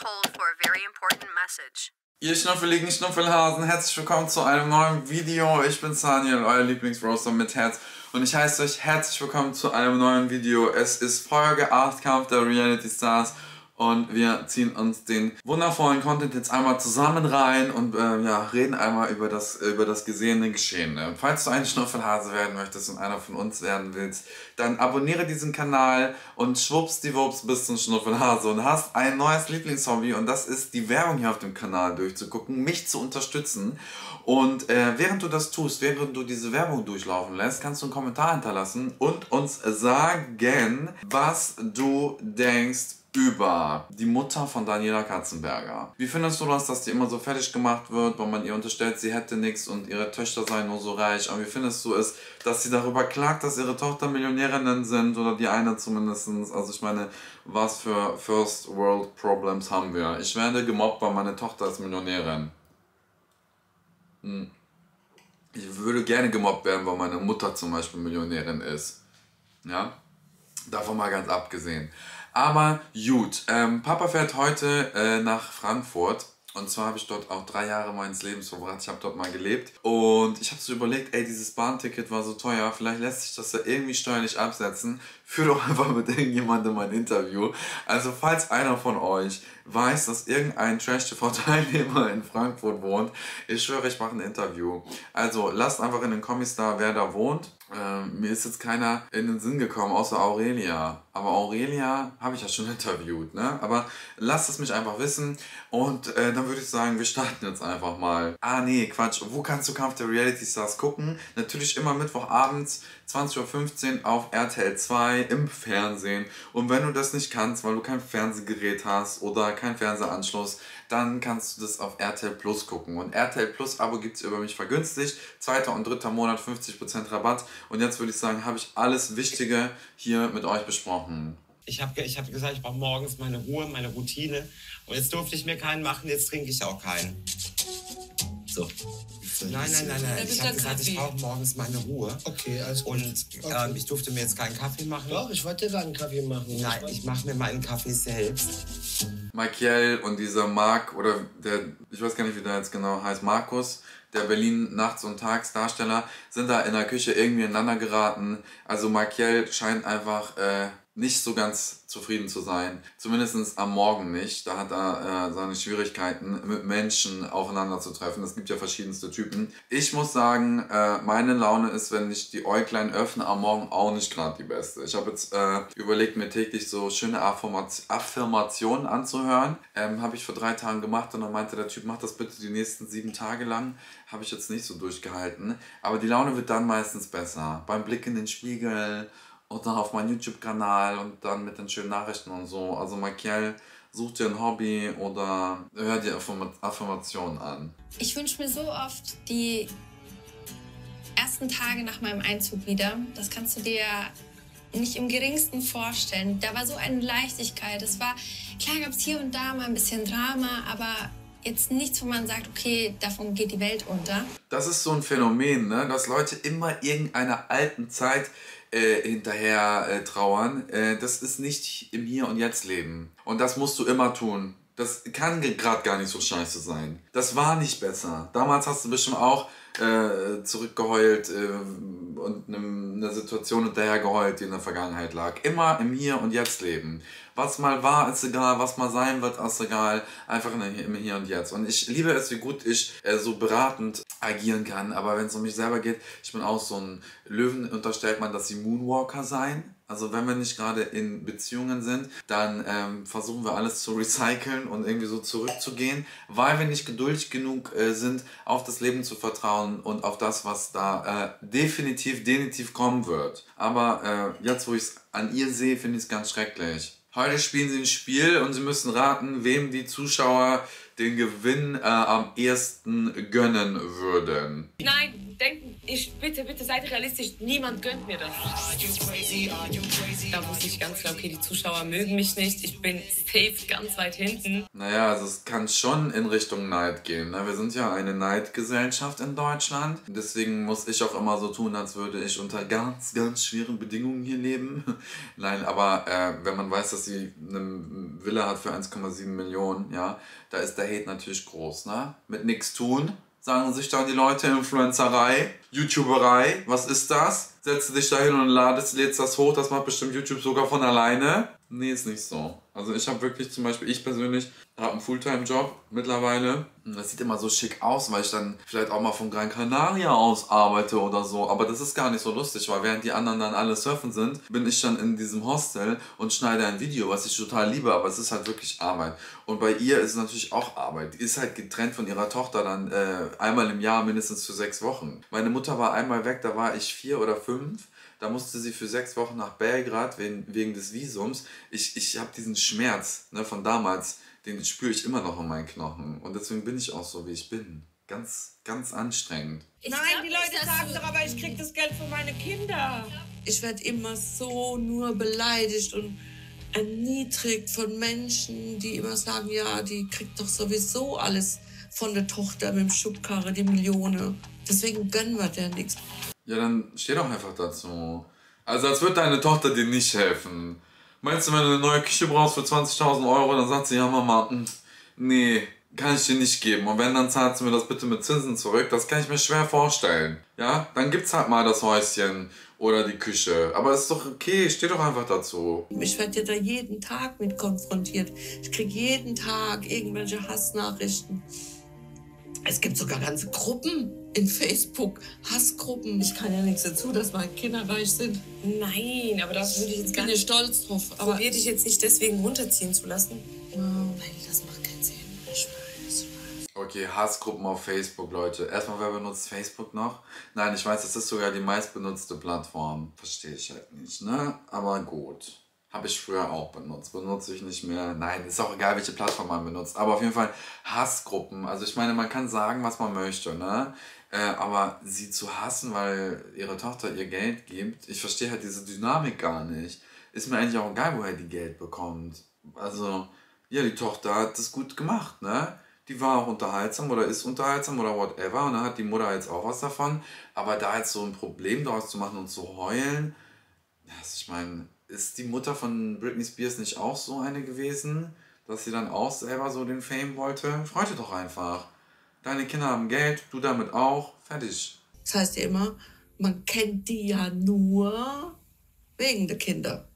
hold for a very important message. Ihr schnuffeligen Schnuffelhasen, herzlich willkommen zu einem neuen Video. Ich bin Daniel, euer Lieblingsroaster mit Herz. Und ich heiße euch herzlich willkommen zu einem neuen Video. Es ist Folge 8, Kampf der Reality Stars. Und wir ziehen uns den wundervollen Content jetzt einmal zusammen rein und reden einmal über das gesehene Geschehen. Falls du ein Schnuffelhase werden möchtest und einer von uns werden willst, dann abonniere diesen Kanal und schwuppsdiwupps bist du ein Schnuffelhase und hast ein neues Lieblingshobby, und das ist die Werbung hier auf dem Kanal durchzugucken, mich zu unterstützen. Und während du das tust, während du diese Werbung durchlaufen lässt, kannst du einen Kommentar hinterlassen und uns sagen, was du denkst über die Mutter von Daniela Katzenberger. Wie findest du das, dass die immer so fertig gemacht wird, weil man ihr unterstellt, sie hätte nichts und ihre Töchter seien nur so reich? Und wie findest du es, dass sie darüber klagt, dass ihre Tochter Millionärinnen sind, oder die eine zumindest? Also ich meine, was für First World Problems haben wir? Ich werde gemobbt, weil meine Tochter ist Millionärin. Ich würde gerne gemobbt werden, weil meine Mutter zum Beispiel Millionärin ist. Ja? Davon mal ganz abgesehen. Aber gut, Papa fährt heute nach Frankfurt. Und zwar habe ich dort auch 3 Jahre meines Lebens verbracht. Ich habe dort mal gelebt. Und ich habe so überlegt, ey, dieses Bahnticket war so teuer. Vielleicht lässt sich das ja irgendwie steuerlich absetzen. Führ doch einfach mit irgendjemandem ein Interview. Also falls einer von euch weiß, dass irgendein Trash-TV-Teilnehmer in Frankfurt wohnt, ich schwöre, ich mache ein Interview. Also lasst einfach in den Kommis da, wer da wohnt. Mir ist jetzt keiner in den Sinn gekommen, außer Aurelia. Aber Aurelia habe ich ja schon interviewt, ne? Aber lasst es mich einfach wissen. Und dann würde ich sagen, wir starten jetzt einfach mal. Ah nee, Quatsch. Wo kannst du Kampf der Reality Stars gucken? Natürlich immer Mittwochabends, 20:15 Uhr auf RTL 2 im Fernsehen. Und wenn du das nicht kannst, weil du kein Fernsehgerät hast oder keinen Fernsehanschluss, dann kannst du das auf RTL Plus gucken. Und RTL Plus Abo gibt es über mich vergünstigt. 2. und 3. Monat 50% Rabatt. Und jetzt würde ich sagen, habe ich alles Wichtige hier mit euch besprochen. Ich hab gesagt, ich brauche morgens meine Ruhe, meine Routine. Und jetzt durfte ich mir keinen machen, jetzt trinke ich auch keinen. So. Nein. Ich habe gesagt, ich brauche morgens meine Ruhe. Okay, alles gut. Und ich durfte mir jetzt keinen Kaffee machen. Doch, ich wollte dir einen Kaffee machen. Nein, ich mache mir meinen Kaffee selbst. Michael und dieser Marc, oder der, ich weiß gar nicht, wie der jetzt genau heißt, Markus, der Berlin Nachts- und Tagsdarsteller, sind da in der Küche irgendwie ineinander geraten. Also Michael scheint einfach nicht so ganz zufrieden zu sein. Zumindest am Morgen nicht. Da hat er seine Schwierigkeiten, mit Menschen aufeinander zu treffen. Es gibt ja verschiedenste Typen. Ich muss sagen, meine Laune ist, wenn ich die Äuglein öffne, am Morgen auch nicht gerade die beste. Ich habe jetzt überlegt, mir täglich so schöne Affirmationen anzuhören. Habe ich vor 3 Tagen gemacht, und dann meinte der Typ, mach das bitte die nächsten 7 Tage lang. Habe ich jetzt nicht so durchgehalten. Aber die Laune wird dann meistens besser. Beim Blick in den Spiegel oder auf meinen YouTube-Kanal und dann mit den schönen Nachrichten und so. Also Michael, such dir ein Hobby oder hör dir Affirmationen an. Ich wünsche mir so oft die ersten Tage nach meinem Einzug wieder. Das kannst du dir nicht im geringsten vorstellen. Da war so eine Leichtigkeit. Es war, klar gab es hier und da mal ein bisschen Drama, aber jetzt nichts, wo man sagt, okay, davon geht die Welt unter. Das ist so ein Phänomen, ne? Dass Leute immer irgendeiner alten Zeit hinterher trauern. Das ist nicht im Hier und Jetzt leben. Und das musst du immer tun. Das kann gerade gar nicht so scheiße sein. Das war nicht besser. Damals hast du bestimmt auch zurückgeheult und eine Situation hinterher geheult, die in der Vergangenheit lag. Immer im Hier und Jetzt leben. Was mal war, ist egal. Was mal sein wird, ist egal. Einfach im Hier und Jetzt. Und ich liebe es, wie gut ich so beratend agieren kann. Aber wenn es um mich selber geht, ich bin auch so ein Löwen, unterstellt man, dass sie Moonwalker seien. Also wenn wir nicht gerade in Beziehungen sind, dann versuchen wir alles zu recyceln und irgendwie so zurückzugehen, weil wir nicht geduldig genug sind, auf das Leben zu vertrauen und auf das, was da definitiv kommen wird. Aber jetzt, wo ich es an ihr sehe, finde ich es ganz schrecklich. Heute spielen sie ein Spiel und sie müssen raten, wem die Zuschauer den Gewinn am ehesten gönnen würden? Nein, bitte seid realistisch, niemand gönnt mir das. Da wusste ich ganz klar, okay, die Zuschauer mögen mich nicht, ich bin safe ganz weit hinten. Naja, also es kann schon in Richtung Neid gehen. Ne? Wir sind ja eine Neidgesellschaft in Deutschland. Deswegen muss ich auch immer so tun, als würde ich unter ganz, ganz schweren Bedingungen hier leben. Nein, aber wenn man weiß, dass sie eine Villa hat für 1,7 Millionen, ja, da ist der Hate natürlich groß. Ne? Mit nichts tun, sagen sich dann die Leute, Influencerei, YouTuberei, was ist das? Setzt dich da hin und lädst das hoch, das macht bestimmt YouTube sogar von alleine. Nee, ist nicht so. Also ich habe wirklich zum Beispiel, ich persönlich habe einen Fulltime-Job mittlerweile. Das sieht immer so schick aus, weil ich dann vielleicht auch mal von Gran Canaria aus arbeite oder so. Aber das ist gar nicht so lustig, weil während die anderen dann alle surfen sind, bin ich dann in diesem Hostel und schneide ein Video, was ich total liebe, aber es ist halt wirklich Arbeit. Und bei ihr ist es natürlich auch Arbeit. Die ist halt getrennt von ihrer Tochter dann einmal im Jahr mindestens für 6 Wochen. Meine Mutter war einmal weg, da war ich 4 oder 5. Da musste sie für 6 Wochen nach Belgrad wegen des Visums. Ich habe diesen Schmerz, ne, von damals, den spüre ich immer noch in meinen Knochen. Und deswegen bin ich auch so, wie ich bin. Ganz, ganz anstrengend. Nein, die Leute sagen doch, aber ich krieg das Geld für meine Kinder. Ich werde immer so nur beleidigt und erniedrigt von Menschen, die immer sagen, ja, die kriegt doch sowieso alles von der Tochter mit dem Schubkarre, die Millionen. Deswegen gönnen wir der nichts. Ja, dann steh doch einfach dazu. Also als würde deine Tochter dir nicht helfen. Meinst du, wenn du eine neue Küche brauchst für 20.000 Euro, dann sagt sie, ja Mama, nee, kann ich dir nicht geben. Und wenn, dann zahlt sie mir das bitte mit Zinsen zurück. Das kann ich mir schwer vorstellen. Ja, dann gibt's halt mal das Häuschen oder die Küche. Aber ist doch okay, steh doch einfach dazu. Ich werde ja da jeden Tag mit konfrontiert. Ich kriege jeden Tag irgendwelche Hassnachrichten. Es gibt sogar ganze Gruppen in Facebook, Hassgruppen. Ich kann ja nichts dazu, dass meine Kinder reich sind. Nein, aber das würde ich jetzt gar Bin ich nicht... stolz drauf. Aber Probier dich jetzt nicht deswegen runterziehen zu lassen. nein, das macht keinen Sinn. Ich weiß. Okay, Hassgruppen auf Facebook, Leute. Erstmal, wer benutzt Facebook noch? Nein, ich weiß, das ist sogar die meistbenutzte Plattform. Verstehe ich halt nicht, ne? Aber gut. Habe ich früher auch benutzt. Benutze ich nicht mehr. Nein, ist auch egal, welche Plattform man benutzt. Aber auf jeden Fall Hassgruppen. Also ich meine, man kann sagen, was man möchte, ne? Aber sie zu hassen, weil ihre Tochter ihr Geld gibt, ich verstehe halt diese Dynamik gar nicht. Ist mir eigentlich auch egal, woher die Geld bekommt. Also, ja, die Tochter hat das gut gemacht, ne? Die war auch unterhaltsam oder ist unterhaltsam oder whatever. Und dann hat die Mutter jetzt auch was davon. Aber da jetzt so ein Problem daraus zu machen und zu heulen, also ich meine, ist die Mutter von Britney Spears nicht auch so eine gewesen, dass sie dann auch selber so den Fame wollte? Freu dich doch einfach. Deine Kinder haben Geld, du damit auch. Fertig. Das heißt ja immer, man kennt die ja nur wegen der Kinder.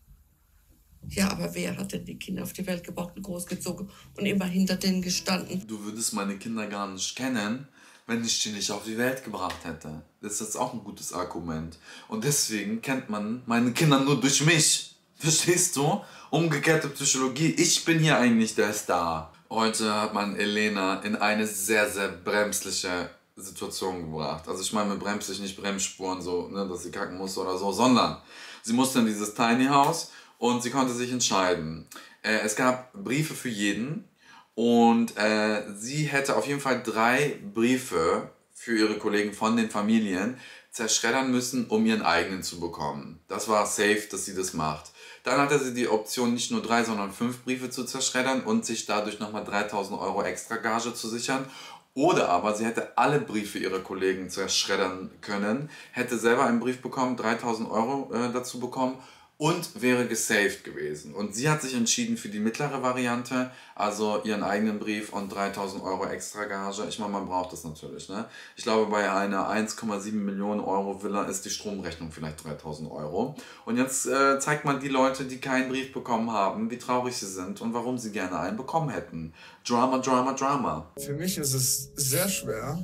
Ja, aber wer hat denn die Kinder auf die Welt gebracht und großgezogen und immer hinter denen gestanden? Du würdest meine Kinder gar nicht kennen, wenn ich die nicht auf die Welt gebracht hätte. Das ist jetzt auch ein gutes Argument. Und deswegen kennt man meine Kinder nur durch mich. Verstehst du? Umgekehrte Psychologie. Ich bin hier eigentlich der Star. Heute hat man Elena in eine sehr, sehr bremsliche Situation gebracht. Also ich meine mit bremslich nicht Bremsspuren, so, ne, dass sie kacken musste oder so, sondern sie musste in dieses Tiny House und sie konnte sich entscheiden. Es gab Briefe für jeden und sie hätte auf jeden Fall 3 Briefe für ihre Kollegen von den Familien zerschreddern müssen, um ihren eigenen zu bekommen. Das war safe, dass sie das macht. Dann hatte sie die Option, nicht nur 3, sondern 5 Briefe zu zerschreddern und sich dadurch nochmal 3.000 Euro extra Gage zu sichern. Oder aber sie hätte alle Briefe ihrer Kollegen zerschreddern können, hätte selber einen Brief bekommen, 3.000 Euro dazu bekommen und wäre gesaved gewesen. Und sie hat sich entschieden für die mittlere Variante, also ihren eigenen Brief und 3.000 Euro extra Gage. Ich meine, man braucht das natürlich, ne? Ich glaube, bei einer 1,7 Millionen Euro Villa ist die Stromrechnung vielleicht 3.000 Euro. Und jetzt zeigt man die Leute, die keinen Brief bekommen haben, wie traurig sie sind und warum sie gerne einen bekommen hätten. Drama, Drama, Drama. Für mich ist es sehr schwer,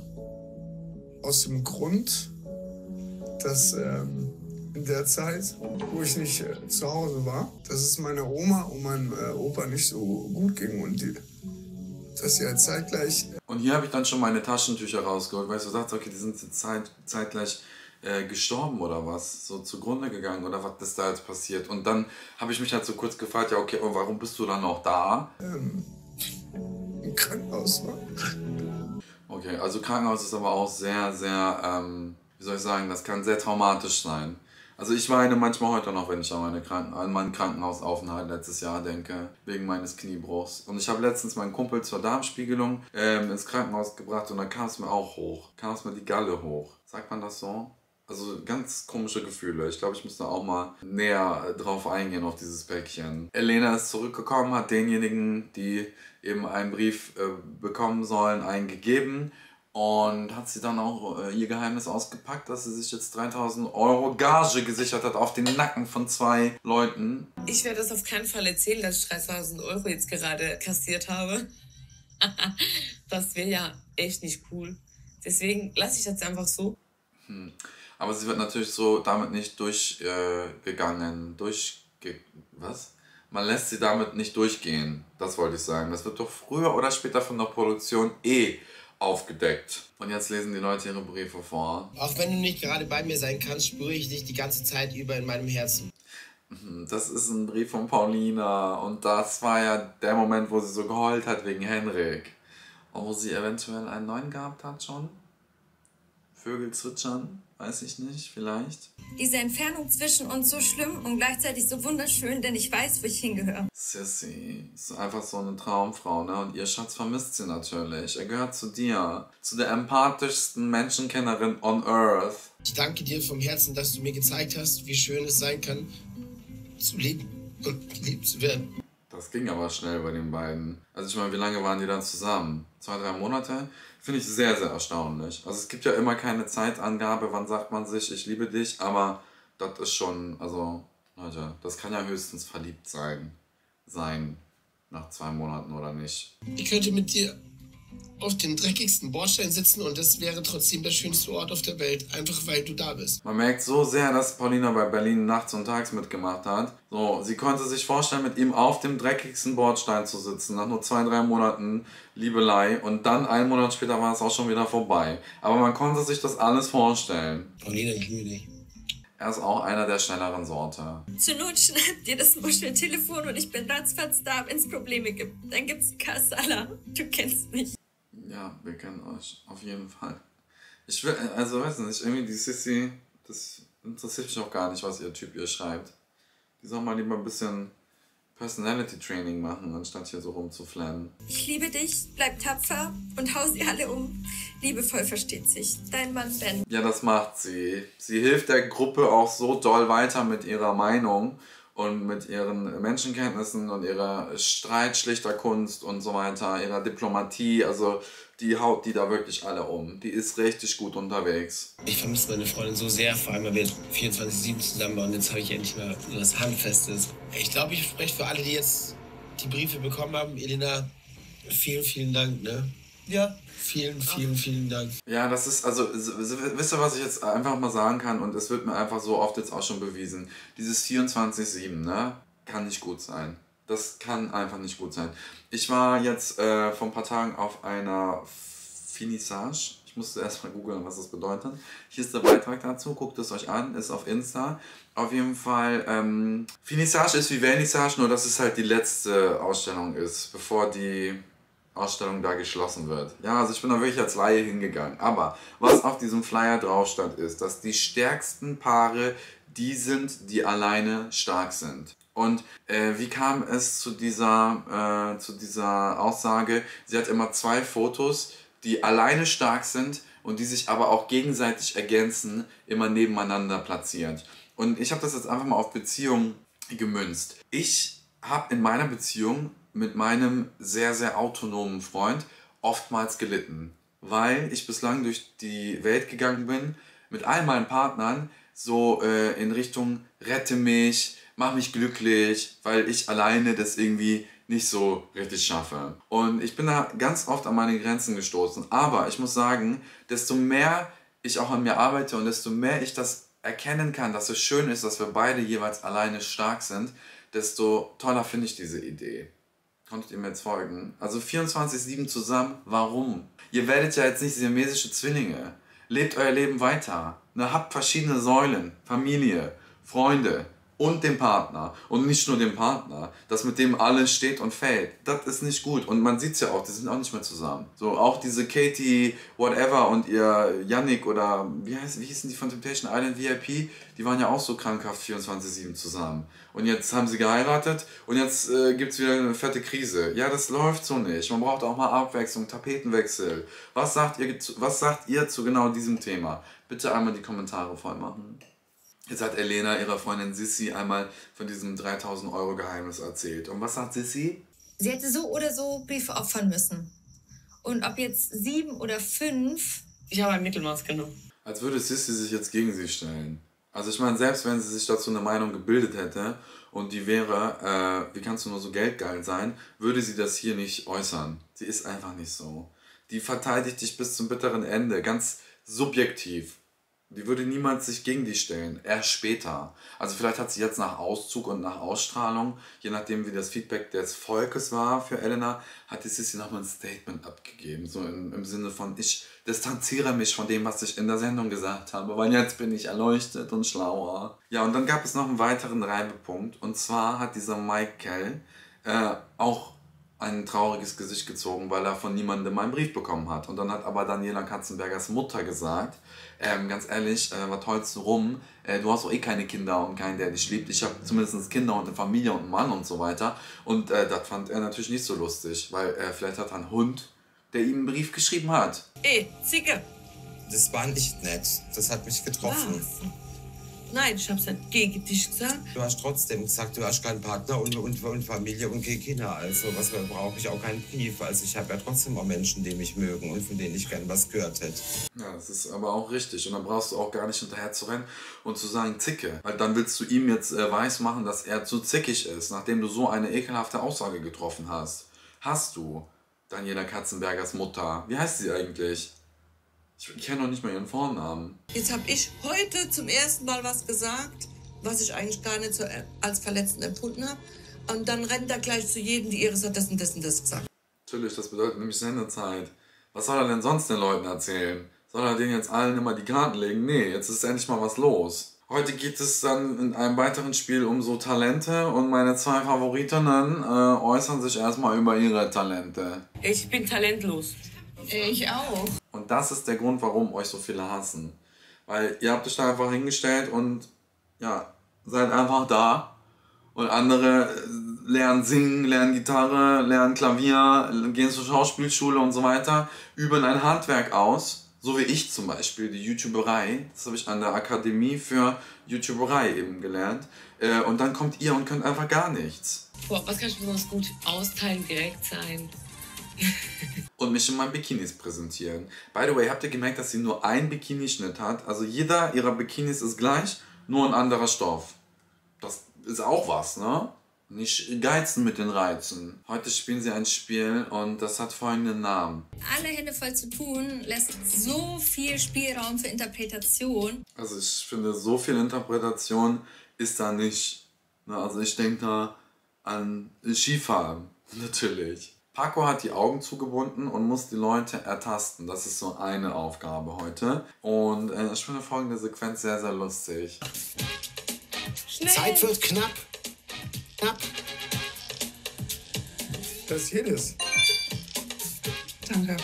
aus dem Grund, dass in der Zeit, wo ich nicht zu Hause war, dass es meiner Oma und meinem Opa nicht so gut ging und dass sie halt zeitgleich... Und hier habe ich dann schon meine Taschentücher rausgeholt, weil du sagst, okay, die sind jetzt zeitgleich gestorben oder was, so zugrunde gegangen oder was ist da jetzt passiert. Und dann habe ich mich halt so kurz gefragt, ja okay, und warum bist du dann noch da? Ein Krankenhaus war. Okay, also Krankenhaus ist aber auch sehr, sehr, wie soll ich sagen, das kann sehr traumatisch sein. Also ich weine manchmal heute noch, wenn ich an meinen Krankenhausaufenthalt letztes Jahr denke, wegen meines Kniebruchs. Und ich habe letztens meinen Kumpel zur Darmspiegelung ins Krankenhaus gebracht und dann kam es mir auch hoch. Kam es mir die Galle hoch. Sagt man das so? Also ganz komische Gefühle. Ich glaube, ich muss da auch mal näher drauf eingehen, auf dieses Päckchen. Elena ist zurückgekommen, hat denjenigen, die eben einen Brief bekommen sollen, einen gegeben. Und hat sie dann auch ihr Geheimnis ausgepackt, dass sie sich jetzt 3.000 € Gage gesichert hat auf den Nacken von 2 Leuten. Ich werde das auf keinen Fall erzählen, dass ich 3.000 € jetzt gerade kassiert habe. Das wäre ja echt nicht cool. Deswegen lasse ich das einfach so. Aber sie wird natürlich so damit nicht durchgegangen. Was? Man lässt sie damit nicht durchgehen. Das wollte ich sagen. Das wird doch früher oder später von der Produktion aufgedeckt. Und jetzt lesen die Leute ihre Briefe vor. Auch wenn du nicht gerade bei mir sein kannst, spüre ich dich die ganze Zeit über in meinem Herzen. Das ist ein Brief von Paulina. Und das war ja der Moment, wo sie so geheult hat wegen Henrik. Und wo sie eventuell einen neuen gehabt hat schon. Vögel zwitschern, weiß ich nicht, vielleicht. Diese Entfernung zwischen uns so schlimm und gleichzeitig so wunderschön, denn ich weiß, wo ich hingehöre. Sissy ist einfach so eine Traumfrau, ne? Und ihr Schatz vermisst sie natürlich. Er gehört zu dir. Zu der empathischsten Menschenkennerin on Earth. Ich danke dir vom Herzen, dass du mir gezeigt hast, wie schön es sein kann, zu leben und geliebt zu werden. Das ging aber schnell bei den beiden. Also ich meine, wie lange waren die dann zusammen? 2, 3 Monate? Finde ich sehr, sehr erstaunlich. Also es gibt ja immer keine Zeitangabe, wann sagt man sich, ich liebe dich, aber das ist schon, also Leute, das kann ja höchstens verliebt sein nach 2 Monaten oder nicht. Ich könnte mit dir auf den dreckigsten Bordstein sitzen und das wäre trotzdem der schönste Ort auf der Welt, einfach weil du da bist. Man merkt so sehr, dass Paulina bei Berlin nachts und tags mitgemacht hat. So, sie konnte sich vorstellen, mit ihm auf dem dreckigsten Bordstein zu sitzen, nach nur 2, 3 Monaten Liebelei und dann 1 Monat später war es auch schon wieder vorbei. Aber man konnte sich das alles vorstellen. Paulina, ich liebe dich. Er ist auch einer der schnelleren Sorte. Zur Not schnappt dir das Muscheltelefon und ich bin ratzfatz da, wenn es Probleme gibt. Dann gibt's Kassala. Du kennst mich. Ja, wir kennen euch. Auf jeden Fall. Ich will, also weiß nicht, irgendwie die Sissy, das interessiert mich auch gar nicht, was ihr Typ ihr schreibt. Die soll mal lieber ein bisschen Personality Training machen, anstatt hier so rumzuflennen. Ich liebe dich, bleib tapfer und hau sie alle um. Liebevoll versteht sich. Dein Mann Ben. Ja, das macht sie. Sie hilft der Gruppe auch so doll weiter mit ihrer Meinung und mit ihren Menschenkenntnissen und ihrer Streitschlichterkunst und so weiter, ihrer Diplomatie. Also die haut die da wirklich alle um. Die ist richtig gut unterwegs. Ich vermisse meine Freundin so sehr, vor allem weil wir 24/7 zusammen waren und jetzt habe ich endlich mal was Handfestes. Ich glaube, ich spreche für alle, die jetzt die Briefe bekommen haben. Elena, vielen, vielen Dank, ne? Ja. Vielen, vielen, vielen Dank. Ja, das ist, also, wisst ihr, was ich jetzt einfach mal sagen kann? Und es wird mir einfach so oft jetzt auch schon bewiesen. Dieses 24/7, ne? Kann nicht gut sein. Das kann einfach nicht gut sein. Ich war jetzt vor ein paar Tagen auf einer Finissage. Ich musste erstmal googeln, was das bedeutet. Hier ist der Beitrag dazu. Guckt es euch an. Ist auf Insta. Auf jeden Fall, Finissage ist wie Vernissage, nur dass es halt die letzte Ausstellung ist, bevor die Ausstellung da geschlossen wird. Ja, also ich bin da wirklich als Laie hingegangen. Aber was auf diesem Flyer drauf stand, ist, dass die stärksten Paare die sind, die alleine stark sind. Und wie kam es zu dieser Aussage? Sie hat immer 2 Fotos, die alleine stark sind und die sich aber auch gegenseitig ergänzen, immer nebeneinander platziert. Und ich habe das jetzt einfach mal auf Beziehungen gemünzt. Ich habe in meiner Beziehung mit meinem sehr, sehr autonomen Freund oftmals gelitten, weil ich bislang durch die Welt gegangen bin, mit all meinen Partnern so in Richtung rette mich, mach mich glücklich, weil ich alleine das irgendwie nicht so richtig schaffe. Und ich bin da ganz oft an meine Grenzen gestoßen. Aber ich muss sagen, desto mehr ich auch an mir arbeite und desto mehr ich das erkennen kann, dass es schön ist, dass wir beide jeweils alleine stark sind, desto toller finde ich diese Idee. Konntet ihr mir jetzt folgen? Also 24/7 zusammen, warum? Ihr werdet ja jetzt nicht siamesische Zwillinge. Lebt euer Leben weiter. Ne, habt verschiedene Säulen. Familie, Freunde, und dem Partner. Und nicht nur dem Partner. Das mit dem alles steht und fällt. Das ist nicht gut. Und man sieht es ja auch, die sind auch nicht mehr zusammen. So, auch diese Katie, whatever und ihr Yannick oder wie hießen die von Temptation Island VIP? Die waren ja auch so krankhaft 24/7 zusammen. Und jetzt haben sie geheiratet und jetzt gibt es wieder eine fette Krise. Ja, das läuft so nicht. Man braucht auch mal Abwechslung, Tapetenwechsel. Was sagt ihr zu genau diesem Thema? Bitte einmal die Kommentare voll machen. Jetzt hat Elena ihrer Freundin Sissi einmal von diesem 3.000 € Geheimnis erzählt. Und was sagt Sissi? Sie hätte so oder so Briefe opfern müssen. Und ob jetzt 7 oder 5... Ich habe ein Mittelmaß genommen. Als würde Sissi sich jetzt gegen sie stellen. Also ich meine, selbst wenn sie sich dazu eine Meinung gebildet hätte und die wäre, wie kannst du nur so geldgeil sein, würde sie das hier nicht äußern. Sie ist einfach nicht so. Die verteidigt dich bis zum bitteren Ende, ganz subjektiv. Die würde niemals sich gegen dich stellen, erst später. Also vielleicht hat sie jetzt nach Auszug und nach Ausstrahlung, je nachdem wie das Feedback des Volkes war für Elena, hat die Sissi nochmal ein Statement abgegeben. So im Sinne von, ich distanziere mich von dem, was ich in der Sendung gesagt habe, weil jetzt bin ich erleuchtet und schlauer. Ja, und dann gab es noch einen weiteren Reibepunkt. Und zwar hat dieser Michael auch ein trauriges Gesicht gezogen, weil er von niemandem einen Brief bekommen hat. Und dann hat aber Daniela Katzenbergers Mutter gesagt, ganz ehrlich, was holst du rum? Du hast doch eh keine Kinder und keinen, der dich liebt. Ich habe zumindest Kinder und eine Familie und einen Mann und so weiter. Und das fand er natürlich nicht so lustig, weil vielleicht hat er einen Hund, der ihm einen Brief geschrieben hat. Ey, Zicke! Das war nicht nett. Das hat mich getroffen. Was? Nein, ich hab's nicht gegen dich gesagt. Du hast trotzdem gesagt, du hast keinen Partner und Familie und keine Kinder. Also was brauche ich auch keinen Brief. Also ich habe ja trotzdem auch Menschen, die mich mögen und von denen ich gern was gehört hätte. Ja, das ist aber auch richtig. Und dann brauchst du auch gar nicht hinterher zu rennen und zu sagen Zicke. Weil dann willst du ihm jetzt weismachen, dass er zu zickig ist, nachdem du so eine ekelhafte Aussage getroffen hast. Hast du Daniela Katzenbergers Mutter? Wie heißt sie eigentlich? Ich kenne noch nicht mal ihren Vornamen. Jetzt habe ich heute zum ersten Mal was gesagt, was ich eigentlich gar nicht so als verletzend empfunden habe. Und dann rennt er gleich zu jedem, die Iris hat das und das und das gesagt. Natürlich, das bedeutet nämlich Sendezeit. Was soll er denn sonst den Leuten erzählen? Soll er denen jetzt allen immer die Karten legen? Nee, jetzt ist endlich mal was los. Heute geht es dann in einem weiteren Spiel um so Talente und meine 2 Favoritinnen äußern sich erstmal über ihre Talente. Ich bin talentlos. Ich auch. Und das ist der Grund, warum euch so viele hassen. Weil ihr habt euch da einfach hingestellt und ja, seid einfach da. Und andere lernen singen, lernen Gitarre, lernen Klavier, gehen zur Schauspielschule und so weiter, üben ein Handwerk aus. So wie ich zum Beispiel, die YouTuberei. Das habe ich an der Akademie für YouTuberei eben gelernt. Und dann kommt ihr und könnt einfach gar nichts. Boah, was kann ich besonders gut austeilen, direkt sein? Und mich in meinen Bikinis präsentieren. By the way, habt ihr gemerkt, dass sie nur einen Bikinischnitt hat? Also jeder ihrer Bikinis ist gleich, nur ein anderer Stoff. Das ist auch was, ne? Nicht geizen mit den Reizen. Heute spielen sie ein Spiel und das hat folgenden Namen. Alle Hände voll zu tun lässt so viel Spielraum für Interpretation. Also ich finde, so viel Interpretation ist da nicht. Ne? Also ich denke da an Skifahren, natürlich. Paco hat die Augen zugebunden und muss die Leute ertasten. Das ist so eine Aufgabe heute. Und ich finde folgende Sequenz sehr, sehr lustig. Schnell. Zeit wird knapp. Knapp. Das ist jedes. Danke.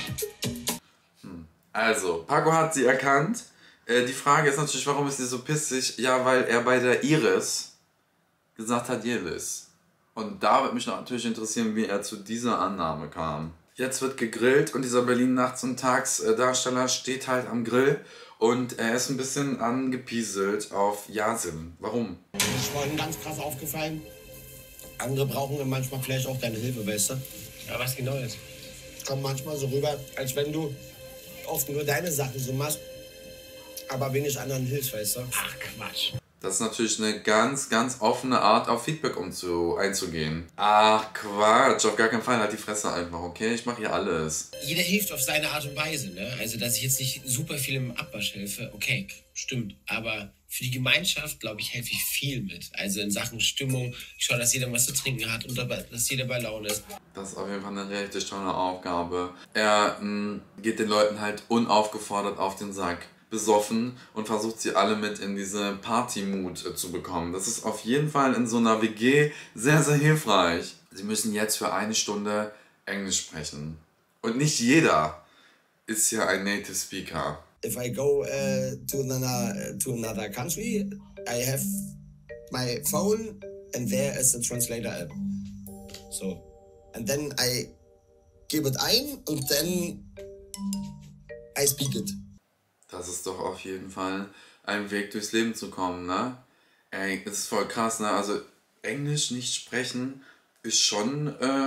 Also, Paco hat sie erkannt. Die Frage ist natürlich, warum ist sie so pissig? Ja, weil er bei der Iris gesagt hat, Jelis. Und da würde mich natürlich interessieren, wie er zu dieser Annahme kam. Jetzt wird gegrillt und dieser Berlin-Nachts- und Tagsdarsteller steht halt am Grill und er ist ein bisschen angepieselt auf Yasin. Warum? Ich war ihm ganz krass aufgefallen. Andere brauchen dann manchmal vielleicht auch deine Hilfe, weißt du? Ja, was genau ist? Kommt manchmal so rüber, als wenn du oft nur deine Sachen so machst, aber wenig anderen hilfst, weißt du? Ach, Quatsch. Das ist natürlich eine ganz, ganz offene Art, auf Feedback einzugehen. Ach, Quatsch, auf gar keinen Fall, halt die Fresse einfach, okay? Ich mache hier alles. Jeder hilft auf seine Art und Weise, ne? Also, dass ich jetzt nicht super viel im Abwasch helfe, okay, stimmt. Aber für die Gemeinschaft, glaube ich, helfe ich viel mit. Also in Sachen Stimmung, ich schaue, dass jeder was zu trinken hat und dass jeder bei Laune ist. Das ist auf jeden Fall eine richtig tolle Aufgabe. Er geht den Leuten halt unaufgefordert auf den Sack. besoffen und versucht sie alle mit in diese Party-Mood zu bekommen. Das ist auf jeden Fall in so einer WG sehr, sehr hilfreich. Sie müssen jetzt für 1 Stunde Englisch sprechen. Und nicht jeder ist hier ein Native Speaker. If I go to another country, I have my phone and there is a translator app. So, and then I give it ein und then I speak it. Das ist doch auf jeden Fall ein Weg durchs Leben zu kommen, ne? Ey, das ist voll krass, ne? Also Englisch nicht sprechen ist schon,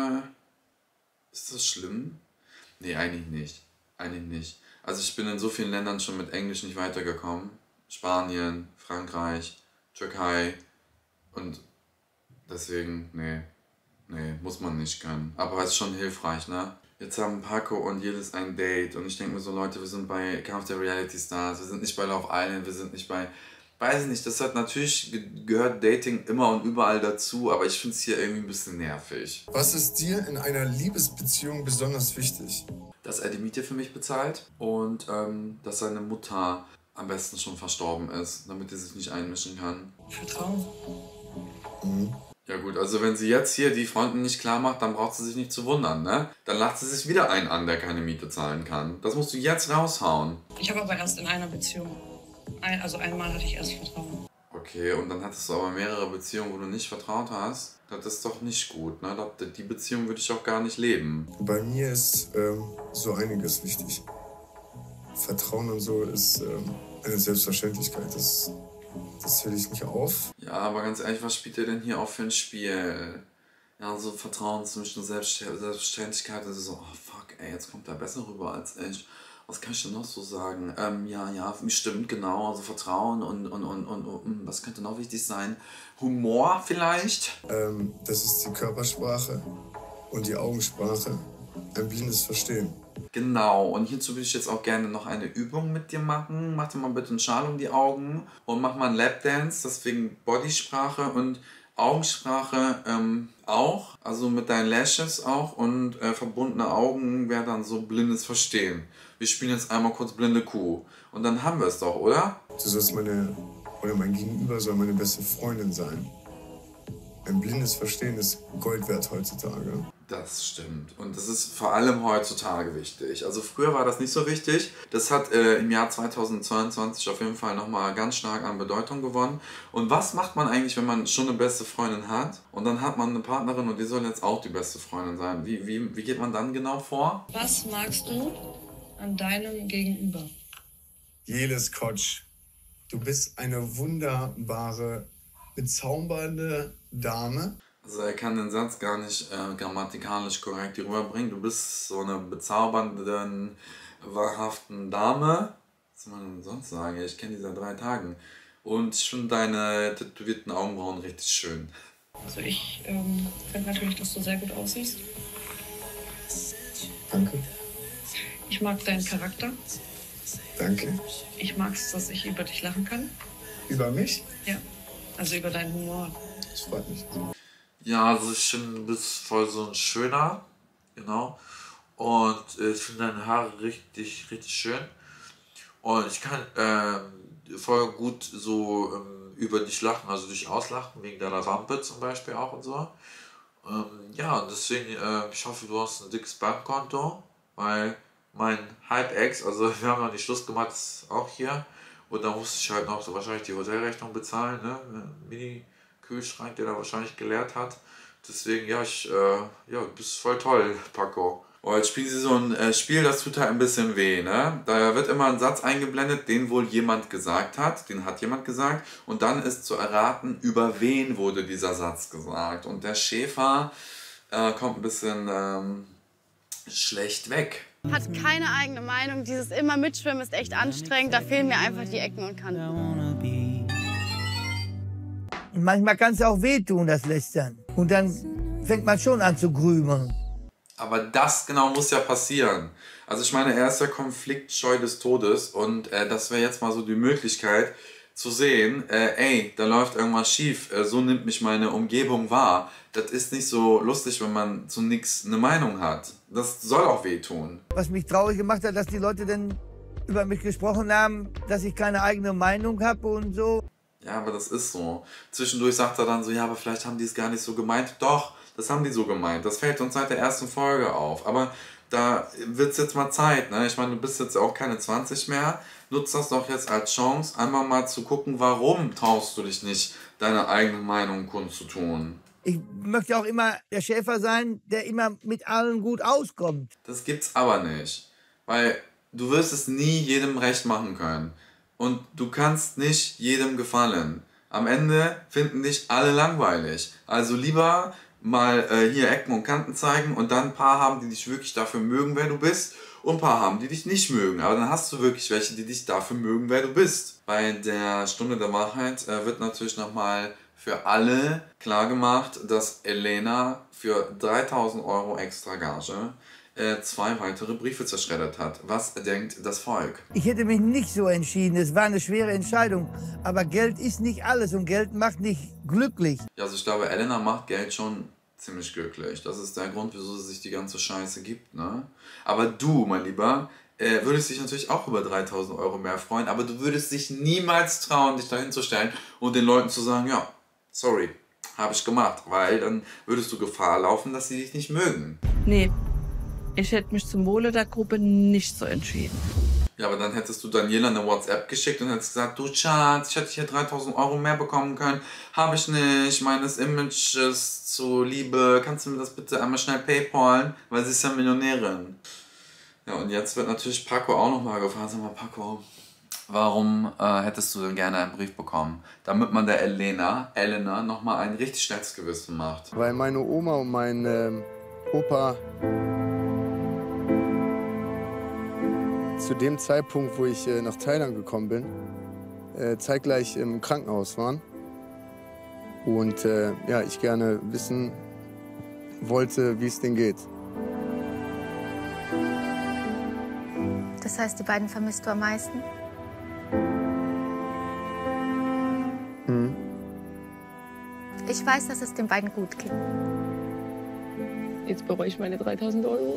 ist das schlimm? Nee, eigentlich nicht. Eigentlich nicht. Also ich bin in so vielen Ländern schon mit Englisch nicht weitergekommen. Spanien, Frankreich, Türkei und deswegen, nee, muss man nicht können. Aber es ist schon hilfreich, ne? Jetzt haben Paco und Yildiz ein Date und ich denke mir so, Leute, wir sind bei Kampf der Reality Stars, wir sind nicht bei Love Island, wir sind nicht bei, weiß ich nicht, das hat natürlich gehört Dating immer und überall dazu, aber ich finde es hier irgendwie ein bisschen nervig. Was ist dir in einer Liebesbeziehung besonders wichtig? Dass er die Miete für mich bezahlt und dass seine Mutter am besten schon verstorben ist, damit er sich nicht einmischen kann. Vertrauen. Mhm. Ja gut, also wenn sie jetzt hier die Fronten nicht klar macht, dann braucht sie sich nicht zu wundern, ne? Dann lacht sie sich wieder einen an, der keine Miete zahlen kann. Das musst du jetzt raushauen. Ich habe aber erst in einer Beziehung. Also einmal hatte ich erst Vertrauen. Okay, und dann hattest du aber mehrere Beziehungen, wo du nicht vertraut hast. Das ist doch nicht gut, ne? Die Beziehung würde ich auch gar nicht leben. Bei mir ist so einiges wichtig. Vertrauen und so ist eine Selbstverständlichkeit. Das zähle ich nicht auf. Ja, aber ganz ehrlich, was spielt ihr denn hier auf für ein Spiel? Ja, so Vertrauen zwischen Selbstständigkeit, das ist so, oh fuck, ey, jetzt kommt er besser rüber als ich. Was kann ich denn noch so sagen? Ja, stimmt, genau, also Vertrauen und was könnte noch wichtig sein? Humor vielleicht? Das ist die Körpersprache und die Augensprache. Ein blindes Verstehen. Genau, und hierzu würde ich jetzt auch gerne noch eine Übung mit dir machen. Mach dir mal bitte einen Schal um die Augen und mach mal einen Lapdance, deswegen Bodysprache und Augensprache auch, also mit deinen Lashes auch und verbundene Augen wäre dann so blindes Verstehen. Wir spielen jetzt einmal kurz blinde Kuh und dann haben wir es doch, oder? Du sollst mein Gegenüber soll meine beste Freundin sein. Ein blindes Verstehen ist Gold wert heutzutage. Das stimmt. Und das ist vor allem heutzutage wichtig. Also früher war das nicht so wichtig. Das hat im Jahr 2022 auf jeden Fall nochmal ganz stark an Bedeutung gewonnen. Und was macht man eigentlich, wenn man schon eine beste Freundin hat? Und dann hat man eine Partnerin und die soll jetzt auch die beste Freundin sein. Wie geht man dann genau vor? Was magst du an deinem Gegenüber? Yildiz Koç, du bist eine wunderbare, bezaubernde Dame. Also er kann den Satz gar nicht grammatikalisch korrekt hier rüberbringen. Du bist so eine bezaubernde, wahrhaften Dame. Was soll man denn sonst sagen? Ich kenne die seit 3 Tagen. Und ich finde deine tätowierten Augenbrauen richtig schön. Also ich finde natürlich, dass du sehr gut aussiehst. Danke. Ich mag deinen Charakter. Danke. Ich mag es, dass ich über dich lachen kann. Über mich? Ja, also über deinen Humor. Das freut mich. Ja, also ich finde, du bist voll so ein Schöner, genau. Und ich finde deine Haare richtig, richtig schön. Und ich kann voll gut so über dich lachen, also dich auslachen, wegen deiner Wampe zum Beispiel auch und so. Ja, deswegen, ich hoffe, du hast ein dickes Bankkonto, weil mein Halb-Ex, also wir haben noch nicht Schluss gemacht, ist auch hier. Und da musste ich halt noch so wahrscheinlich die Hotelrechnung bezahlen, ne? Mini-Kühlschrank, der da wahrscheinlich geleert hat. Deswegen, ja, du bist voll toll, Paco. Oh, jetzt spielen sie so ein Spiel, das tut halt ein bisschen weh, ne? Da wird immer ein Satz eingeblendet, den wohl jemand gesagt hat, den hat jemand gesagt. Und dann ist zu erraten, über wen wurde dieser Satz gesagt. Und der Schäfer kommt ein bisschen schlecht weg. Hat keine eigene Meinung. Dieses immer mitschwimmen ist echt anstrengend. Da fehlen mir einfach die Ecken und Kanten. Und manchmal kann es auch wehtun, das Lästern. Und dann fängt man schon an zu grübeln. Aber das genau muss ja passieren. Also ich meine, er ist ja konfliktscheu des Todes und das wäre jetzt mal so die Möglichkeit zu sehen, da läuft irgendwas schief, so nimmt mich meine Umgebung wahr. Das ist nicht so lustig, wenn man zu nichts eine Meinung hat. Das soll auch wehtun. Was mich traurig gemacht hat, dass die Leute dann über mich gesprochen haben, dass ich keine eigene Meinung habe und so. Ja, aber das ist so. Zwischendurch sagt er dann so, ja, aber vielleicht haben die es gar nicht so gemeint. Doch, das haben die so gemeint. Das fällt uns seit der ersten Folge auf. Aber da wird es jetzt mal Zeit, ne? Ich meine, du bist jetzt auch keine 20 mehr. Nutz das doch jetzt als Chance, einmal mal zu gucken, warum traust du dich nicht, deine eigene Meinung kundzutun. Ich möchte auch immer der Schäfer sein, der immer mit allen gut auskommt. Das gibt's aber nicht. Weil du wirst es nie jedem recht machen können. Und du kannst nicht jedem gefallen. Am Ende finden dich alle langweilig. Also lieber mal hier Ecken und Kanten zeigen und dann ein paar haben, die dich wirklich dafür mögen, wer du bist. Und ein paar haben, die dich nicht mögen. Aber dann hast du wirklich welche, die dich dafür mögen, wer du bist. Bei der Stunde der Wahrheit wird natürlich nochmal für alle klargemacht, dass Elena für 3.000 € extra Gage 2 weitere Briefe zerschreddert hat. Was denkt das Volk? Ich hätte mich nicht so entschieden. Es war eine schwere Entscheidung. Aber Geld ist nicht alles und Geld macht nicht glücklich. Ja, also ich glaube, Elena macht Geld schon ziemlich glücklich. Das ist der Grund, wieso sie sich die ganze Scheiße gibt, ne? Aber du, mein Lieber, würdest dich natürlich auch über 3.000 € mehr freuen, aber du würdest dich niemals trauen, dich dahin zu stellen und den Leuten zu sagen, ja, sorry, habe ich gemacht, weil dann würdest du Gefahr laufen, dass sie dich nicht mögen. Nee, ich hätte mich zum Wohle der Gruppe nicht so entschieden. Ja, aber dann hättest du Daniela eine WhatsApp geschickt und hättest gesagt, du Schatz, ich hätte hier 3.000 € mehr bekommen können. Habe ich nicht, meines Images zuliebe. Kannst du mir das bitte einmal schnell PayPalen? Weil sie ist ja Millionärin. Ja, und jetzt wird natürlich Paco auch nochmal gefragt. Sag mal, Paco, warum hättest du denn gerne einen Brief bekommen? Damit man der Elena nochmal ein richtig schlechtes Gewissen macht. Weil meine Oma und mein Opa zu dem Zeitpunkt, wo ich nach Thailand gekommen bin, zeitgleich im Krankenhaus waren. Und ja, ich gerne wissen wollte, wie es denen geht. Das heißt, die beiden vermisst du am meisten? Mhm. Ich weiß, dass es den beiden gut geht. Jetzt bereue ich meine 3.000 €.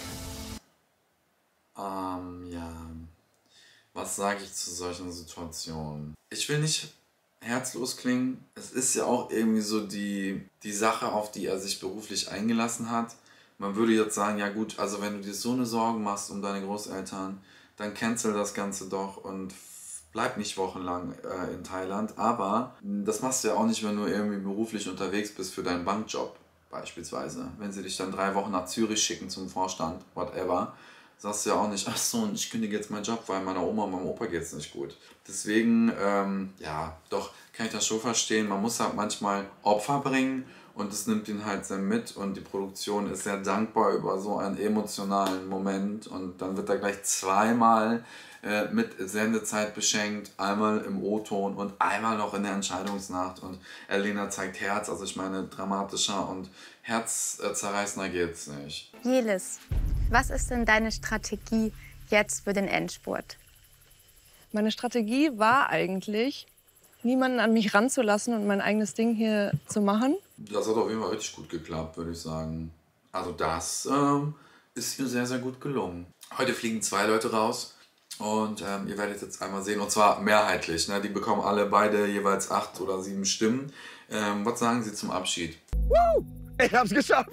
Ja. Was sage ich zu solchen Situationen? Ich will nicht herzlos klingen. Es ist ja auch irgendwie so die Sache, auf die er sich beruflich eingelassen hat. Man würde jetzt sagen, ja gut, also wenn du dir so eine Sorgen machst um deine Großeltern, dann cancel das Ganze doch und bleib nicht wochenlang in Thailand. Aber das machst du ja auch nicht, wenn du irgendwie beruflich unterwegs bist für deinen Bankjob beispielsweise. Wenn sie dich dann 3 Wochen nach Zürich schicken zum Vorstand, whatever, sagst du ja auch nicht, ach so, und ich kündige jetzt meinen Job, weil meiner Oma und meinem Opa geht es nicht gut. Deswegen, ja, doch, kann ich das schon verstehen. Man muss halt manchmal Opfer bringen und das nimmt ihn halt sehr mit und die Produktion ist sehr dankbar über so einen emotionalen Moment und dann wird er gleich zweimal mit Sendezeit beschenkt, einmal im O-Ton und einmal noch in der Entscheidungsnacht und Elena zeigt Herz, also ich meine, dramatischer und herzzerreißender geht's nicht. Jelis, was ist denn deine Strategie jetzt für den Endspurt? Meine Strategie war eigentlich, niemanden an mich ranzulassen und mein eigenes Ding hier zu machen. Das hat auf jeden Fall richtig gut geklappt, würde ich sagen. Also das ist mir sehr, sehr gut gelungen. Heute fliegen 2 Leute raus und ihr werdet jetzt einmal sehen, und zwar mehrheitlich. Ne? Die bekommen alle beide jeweils 8 oder 7 Stimmen. Was sagen Sie zum Abschied? Woo! Ich hab's geschafft!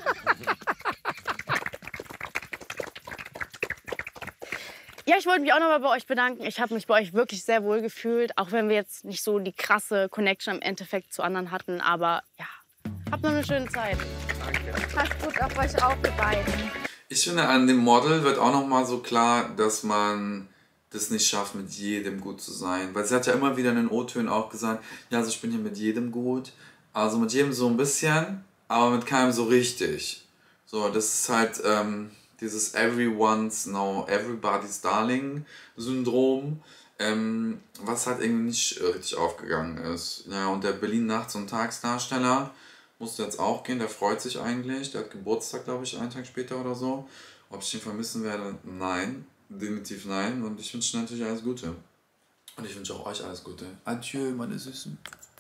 Ja, ich wollte mich auch noch mal bei euch bedanken. Ich habe mich bei euch wirklich sehr wohl gefühlt, auch wenn wir jetzt nicht so die krasse Connection im Endeffekt zu anderen hatten. Aber ja, habt noch eine schöne Zeit. Danke. Passt gut auf euch auf, ihr beiden. Ich finde, an dem Model wird auch noch mal so klar, dass man das nicht schafft, mit jedem gut zu sein. Weil sie hat ja immer wieder in den O-Tönen auch gesagt, ja, also ich bin hier mit jedem gut. Also mit jedem so ein bisschen, aber mit keinem so richtig. So, das ist halt dieses Everyone's, no, everybody's darling Syndrom, was halt irgendwie nicht richtig aufgegangen ist. Ja, und der Berlin Nachts- und Tagsdarsteller musste jetzt auch gehen, der freut sich eigentlich, der hat Geburtstag, glaube ich, einen Tag später oder so. Ob ich ihn vermissen werde? Nein, definitiv nein. Und ich wünsche natürlich alles Gute. Und ich wünsche auch euch alles Gute. Adieu, meine Süßen.